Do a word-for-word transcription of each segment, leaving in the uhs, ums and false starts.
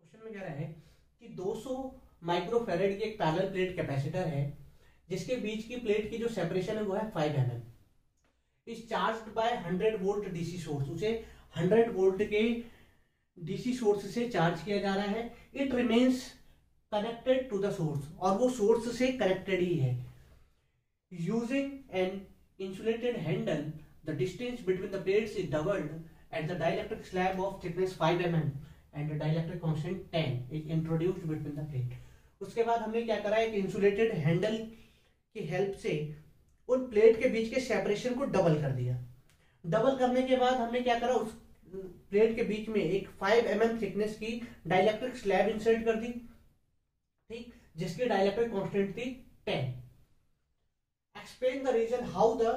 Question में कह रहा है कि दो सौ माइक्रोफैरेड की एक पैरेलल प्लेट कैपेसिटर है जिसके बीच की प्लेट की जो सेपरेशन है वो है five M M. Is charged by hundred volt DC source. उसे हंड्रेड वोल्ट के डीसी सोर्स से चार्ज किया जा रहा है। It remains connected to the source, और वो सोर्स से कनेक्टेड ही है। Using an insulated handle the distance between the plates is doubled at the dielectric slab of thickness five M M and the dielectric constant ten is introduced between the plate. उसके बाद हमने क्या करा, एक insulated handle की help से उन plate के बीच के सेपरेशन को डबल कर दिया। डबल करने के बाद हमने क्या करा, उस प्लेट के बीच में एक फाइव एम एम थिकनेस की डाइलेक्ट्रिक स्लैब इंसर्ट कर दी, ठीक, जिसकी डाइलेक्ट्रिक कांस्टेंट थी ten. Explain the reason how the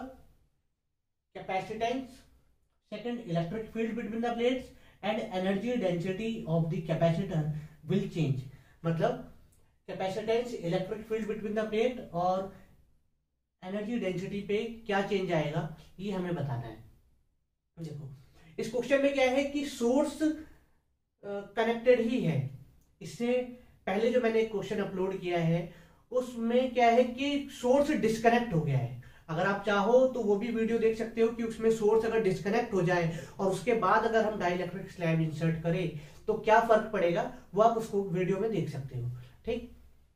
capacitance, second electric field between the plates and energy density of the capacitor will change. मतलब capacitance, electric field between the plate और energy density पे क्या change आएगा ये हमें बताना है। देखो इस क्वेश्चन में क्या है कि सोर्स कनेक्टेड ही है। इससे पहले जो मैंने एक क्वेश्चन अपलोड किया है उसमें क्या है कि सोर्स डिस्कनेक्ट हो गया है। अगर आप चाहो तो वो भी वीडियो देख सकते हो कि उसमें सोर्स अगर डिस्कनेक्ट हो जाए और उसके बाद अगर हम डाइलेक्ट्रिक स्लैब इंसर्ट करें तो क्या फर्क पड़ेगा, वो आप उसको वीडियो में देख सकते हो। ठीक,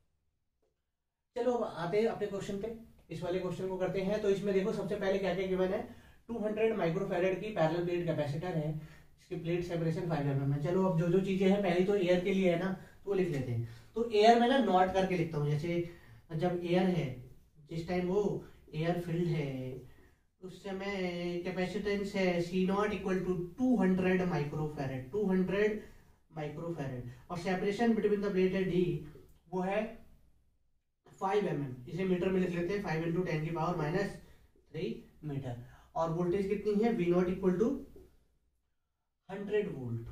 चलो अब आते हैं अपने क्वेश्चन पे। इस वाले क्वेश्चन को करते हैं। तो इसमें देखो सबसे पहले क्या क्या गिवन है, टू हंड्रेड माइक्रोफैरेड की पैरेलल प्लेट कैपेसिटर है, इसकी plate separation five M M है। चलो अब जो जो चीजें हैं, पहली तो एयर के लिए है ना, तो वो लिख लेते हैं। तो एयर में ना नॉट करके लिखता हूँ, जैसे जब एयर है, जिस टाइम वो एयर फिल्ड है उस समय कैपेसिटेंस है C naught equal to two hundred microfarad, two hundred microfarad, और सेपरेशन बिटवीन द प्लेट है डी, वो है फाइव एम एम। इसे मीटर में लिख लेते हैं, फाइव इंटू टेन की पावर माइनस थ्री मीटर। और वोल्टेज कितनी है, V naught equal to hundred volt.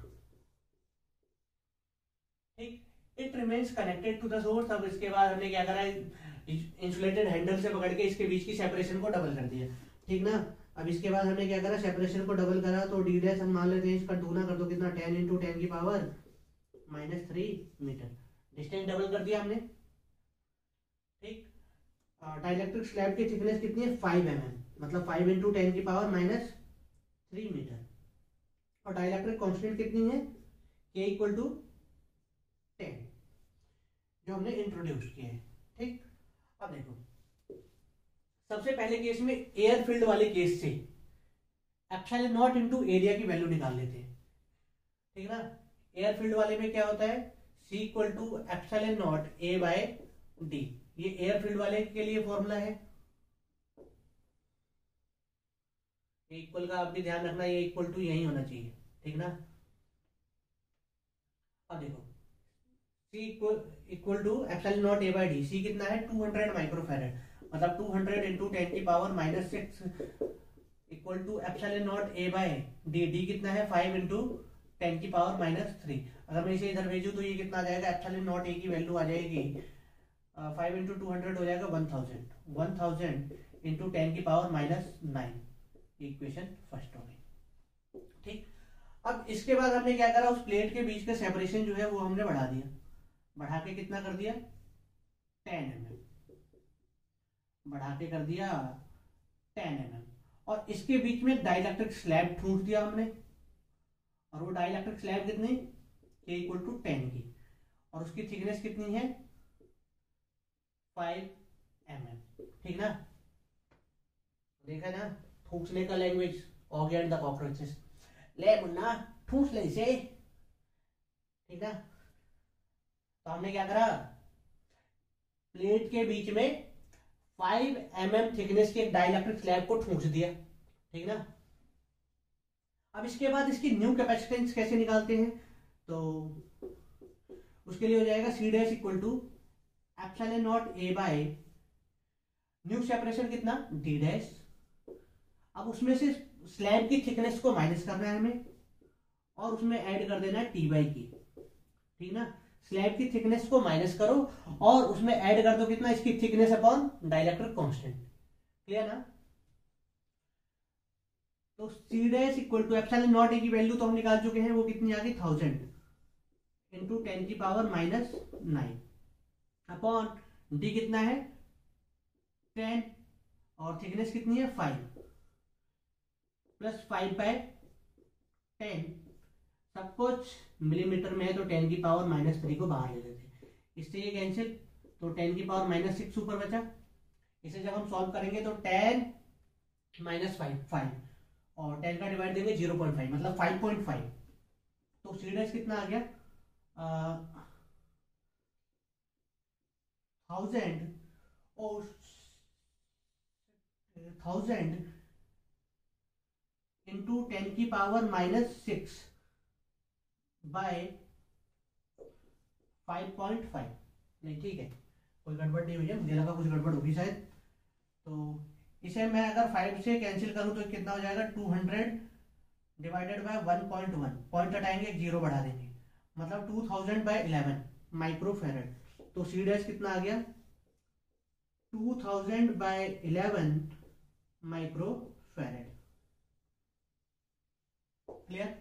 ठीक, it remains connected to the source. अब इसके बाद हमने क्या करा, इंसुलेटेड हैंडल से पकड़ के इसके बीच की सेपरेशन को डबल कर दिया, ठीक ना। अब इसके बाद हमने क्या करा, सेपरेशन को डबल करा तो डी डैश हम मान लेते हैं, इसका दूना कर दो कितना, टेन इंटू टेन की power minus three metre. Distance double कर दिया हमने। ठीक, डाइलेक्ट्रिक स्लैब की थिकनेस कितनी है, फाइव एम एम, मतलब फाइव इंटू टेन की पावर माइनस थ्री मीटर। और डाइलेक्ट्रिक कांस्टेंट कितनी है, के इक्वल टू टेन, जो हमने इंट्रोड्यूस किया है। ठीक, अब देखो सबसे पहले केस में एयर फील्ड वाले केस से एप्सिलॉन नॉट इनटू एरिया की वैल्यू निकाल लेते हैं, ठीक है ना। एयर फील्ड वाले में क्या होता है, C equal to epsilon naught A by D. ये एयर फील्ड वाले के लिए फॉर्मूला है। इक्वल का आप भी ध्यान रखना, ये इक्वल टू यही होना चाहिए, ठीक ना। अब देखो C equal equal to epsilon naught A by D. C कितना है, टू हंड्रेड माइक्रोफैरेड, मतलब टू हंड्रेड इंटू टेन की power minus six equal to epsilon naught A by D. D कितना है, फाइव इंटू टेन की power minus three. अगर मैं इसे इधर भेजूं तो ये कितना आ जाएगा, एप्सिलॉन नॉट ए की वैल्यू आ जाएगी फाइव इंटू टू हंड्रेड हो जाएगा one thousand, one thousand into ten की power minus nine. Equation first हो गई। ठीक, अब इसके बाद हमने क्या करा, उस प्लेट के बीच का सेपरेशन जो है वो हमने बढ़ा दिया। बढ़ा के कितना कर दिया, टेन एम एम, बढ़ा के कर दिया टेन एम एम। और इसके बीच में डाइलेक्ट्रिक स्लैब ठूंस दिया हमने, और वो डाइलेक्ट्रिक स्लैब कितनी, के इक्वल टू टेन की, और उसकी थिकनेस कितनी है, फाइव एम एम। ठीक ना, देखा ना, ठूसने का language Oggy and the Cockroaches. ले मुन्ना ठूस ले इसे, ठीक ना। तो हमने क्या करा, प्लेट के बीच में फाइव एम एम थिकनेस के एक डाइलेक्ट्रिक स्लैब को ठूस दिया, ठीक ना। अब इसके बाद इसकी न्यू कैपेसिटेंस कैसे निकालते हैं, तो उसके लिए हो जाएगा C dash equal to epsilon naught A by new separation कितना, डी डैश। अब उसमें से स्लैब की थिकनेस को माइनस करना है हमें, और उसमें ऐड कर देना है टी बाई की, ठीक ना। स्लैब की थिकनेस को माइनस करो और उसमें ऐड कर दो कितना, इसकी thickness upon dielectric constant. Clear ना। तो C dash equal to epsilon naught A की वैल्यू तो हम निकाल चुके हैं, वो कितनी आ गई, थाउजेंड इंटू टेन की power minus nine upon D कितना है टेन और थिकनेस कितनी है five plus five by ten, सब कुछ मिलीमीटर में है तो टेन की पावर माइनस थ्री को बाहर ले लेते हैं, इससे ये कैंसिल, तो टेन की पावर माइनस सिक्स ऊपर बचा। इसे जब हम सॉल्व करेंगे तो टेन माइनस फाइव फाइव और टेन का डिवाइड देंगे जीरो पॉइंट फाइव मतलब फाइव पॉइंट फाइव, तो सी डैश कितना आ गया थाउजेंड और थाउजेंड इंटू टेन की power minus six by five point five. नहीं ठीक है, कोई गड़बड़ नहीं हुई है, मुझे लगा कुछ गड़बड़ होगी शायद। तो इसे मैं अगर फाइव से कैंसिल करूं तो कितना हो जाएगा two hundred divided by one point one, point हटाएंगे एक जीरो बढ़ा देंगे मतलब two thousand by eleven micro farad. तो सी डैश कितना आ गया two thousand by eleven micro farad. Clear?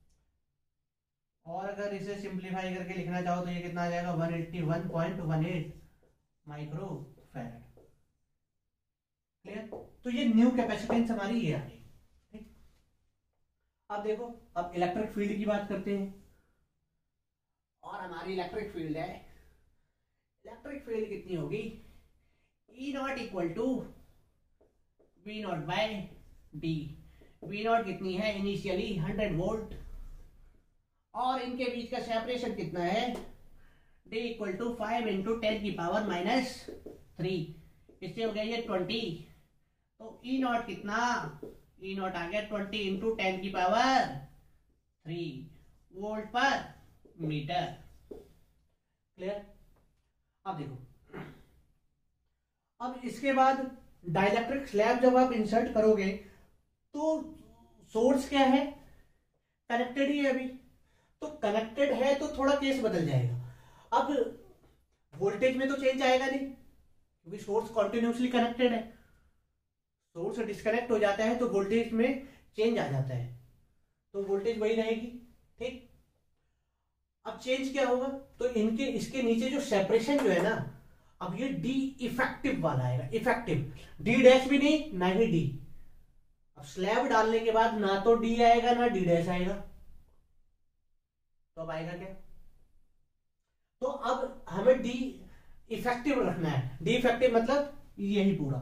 और अगर इसे सिंप्लीफाई करके लिखना चाहो तो ये कितना आ जाएगा one eighty one point one eight micro farad. Clear? तो ये न्यू कैपेसिटेंस हमारी ये आ गई। ठीक, अब देखो, अब इलेक्ट्रिक फील्ड की बात करते हैं और हमारी इलेक्ट्रिक फील्ड है, इलेक्ट्रिक फील्ड कितनी होगी E naught equal to V naught by D. V naught कितनी है इनिशियली हंड्रेड वोल्ट और इनके बीच का सेपरेशन कितना है D equal to five into ten की पावर माइनस थ्री, इससे हो गया ये ट्वेंटी। तो ई नॉट कितना, ई नॉट आ गया ट्वेंटी इंटू टेन की power three volt per metre. Clear? अब देखो, अब इसके बाद डाइलेक्ट्रिक स्लैब जब आप इंसर्ट करोगे तो सोर्स क्या है कनेक्टेड ही है अभी, तो कनेक्टेड है तो थोड़ा केस बदल जाएगा। अब वोल्टेज में तो चेंज आएगा नहीं क्योंकि सोर्स कॉन्टिन्यूसली कनेक्टेड है, सोर्स डिस्कनेक्ट हो जाता है तो वोल्टेज में चेंज आ जाता है, तो वोल्टेज वही रहेगी। ठीक, अब चेंज क्या होगा, तो इनके इसके नीचे जो सेपरेशन जो है ना, अब ये डी इफेक्टिव वाला आएगा, इफेक्टिव, डी डैश भी नहीं ना ही डी। अब स्लैब डालने के बाद ना तो डी आएगा ना डी डैश आएगा, तो अब आएगा क्या, तो अब हमें डी इफेक्टिव रखना है। डी इफेक्टिव मतलब यही पूरा,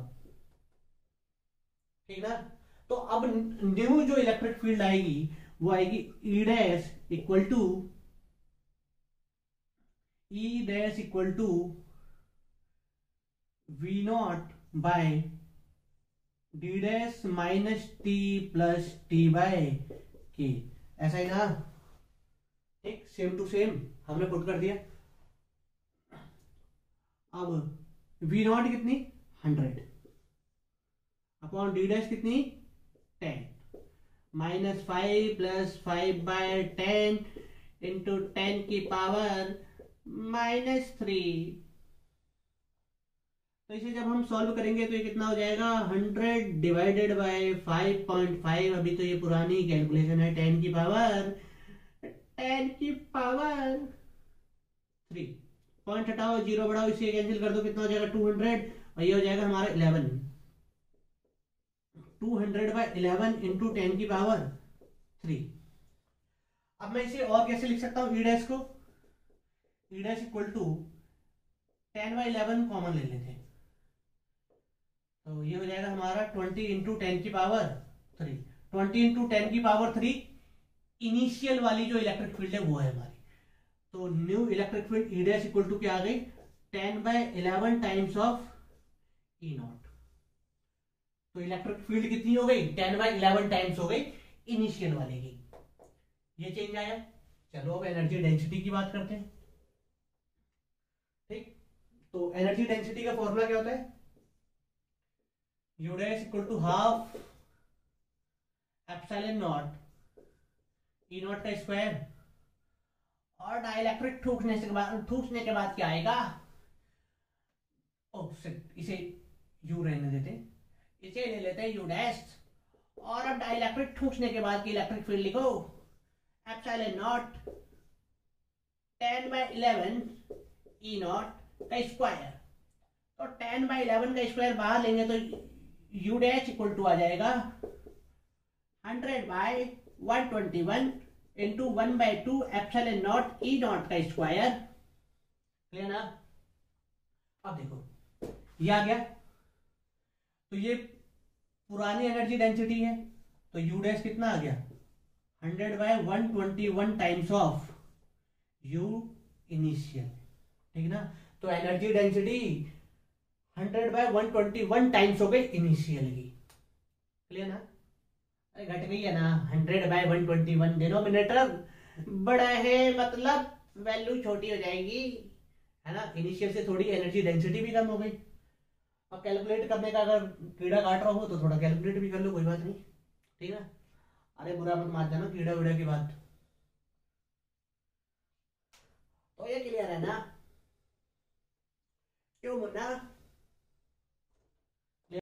ठीक ना। तो अब न्यू जो इलेक्ट्रिक फील्ड आएगी वो आएगी E dash equal to E dash equal to V naught by D dash minus T plus T by K, ऐसा ही ना। ठीक, सेम टू सेम हमने पुट कर दिया। अब वी नॉट कितनी हंड्रेड अपॉन डी डैश कितनी ten minus five plus five by ten into ten की पावर माइनस थ्री। तो इसे जब हम सॉल्व करेंगे तो ये कितना हो जाएगा hundred divided by five point five. अभी तो ये पुरानी कैलकुलेशन है, टेन की पावर टेन की पावर थ्री, पॉइंट हटाओ जीरो बढ़ाओ इसे कैंसिल कर दो, कितना हो जाएगा टू हंड्रेड और ये हो जाएगा हमारा eleven. Two hundred by eleven into ten की पावर थ्री। अब मैं इसे और कैसे लिख सकता हूं, ई डैश को E dash equal to ten by eleven common ले लेते हैं, तो ये हो जाएगा हमारा ट्वेंटी इंटू टेन की power three. Twenty into ten की पावर थ्री इनिशियल वाली जो इलेक्ट्रिक फील्ड है वो है हमारी। तो new electric field E dash equal to क्या आ गई ten by eleven times of E nought. तो इलेक्ट्रिक फील्ड कितनी हो गई टेन बाई इलेवन टाइम्स हो गई इनिशियल वाले की, ये चेंज आया। चलो अब एनर्जी डेंसिटी की बात करते हैं। ठीक, तो एनर्जी डेंसिटी का फॉर्मूला क्या होता है, U dash equal to half epsilon nought E nought का स्क्वायर, और डाइलेक्ट्रिक ठूसने के बाद ठूसने के बाद क्या आएगा, ओ इसे यू रहने देते हैं, इसे ले लेते हैं यू डैश, और अब डाइलेक्ट्रिक ठूसने के बाद की इलेक्ट्रिक फील्ड लिखो epsilon nought by eleven E nought का स्क्वायर। तो टेन बाई इलेवन का स्क्वायर बाहर लेंगे तो यू डैश इक्वल टू आ जाएगा hundred by one twenty one into one by two epsilon nought E nought का स्क्वायर। क्लियर ना? अब देखो ये आ गया, तो ये पुरानी एनर्जी डेंसिटी है, तो यू डैश कितना आ गया hundred by one twenty one times of U initial. ठीक ना? तो energy density hundred by one twenty one times हो गई इनिशियल की। क्लियर ना? अरे घट गई है ना, hundred by one twenty one denominator बड़ा है, मतलब वैल्यू छोटी हो जाएगी, है ना। इनिशियल से थोड़ी एनर्जी डेंसिटी भी कम हो गई। अब कैलकुलेट करने का अगर कीड़ा काट रहा हो तो थोड़ा कैलकुलेट भी कर लो, कोई बात नहीं। ठीक है? अरे बुरा मत मान जाना कीड़ा वीड़ा की बात। तो ये क्लियर है ना? क्यों मुन्ना?